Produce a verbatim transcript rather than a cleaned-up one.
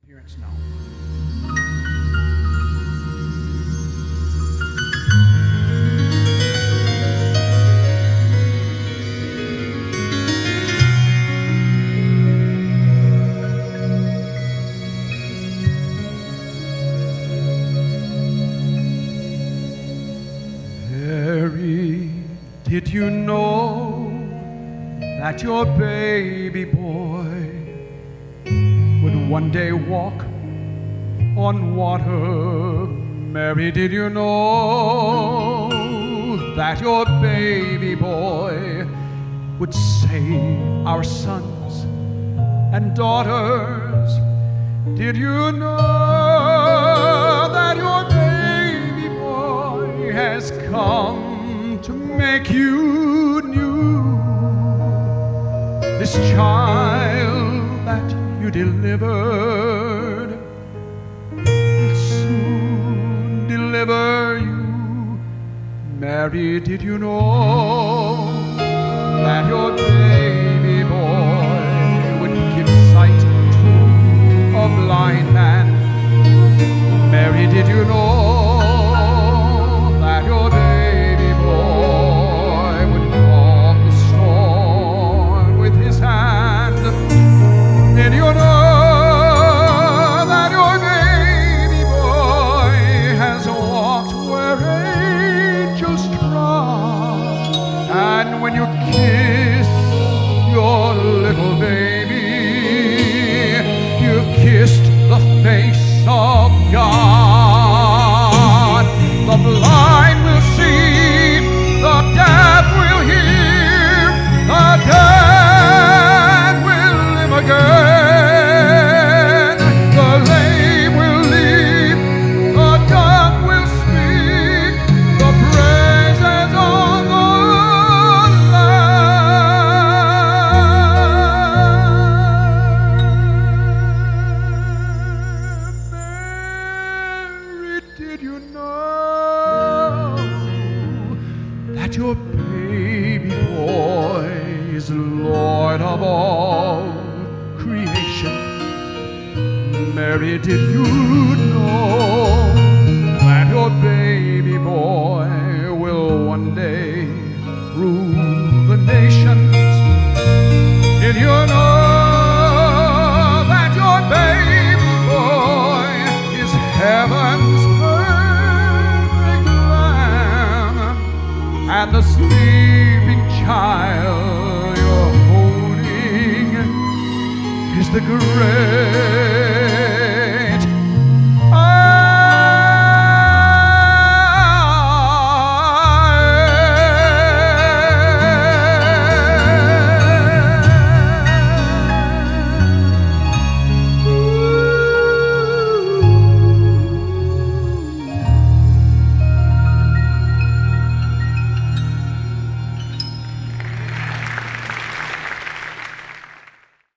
Parents know. Harry, did you know that your baby boy would one day walk on water? Mary, did you know that your baby boy would save our sons and daughters? Did you know that your baby boy has come to make you new? This child that you delivered will soon deliver you. Mary, did you know that your baby boy would give sight to a blind man? Mary, did you know that your baby boy would calm the storm with his hand? Did you know that your baby boy has walked where angels trod? And when you kiss your little baby, you've kissed the face of God. The blind will see, the deaf will hear, the dead will live again, the lame will leap, the dumb will speak, the praises of the Lamb. Mary, did you know that your baby boy is Lord of all creation? Mary, did you know that your baby boy will one day rule the nations? Did you know that your baby boy is heaven's perfect lamb, and the sleeping child you're holding is the great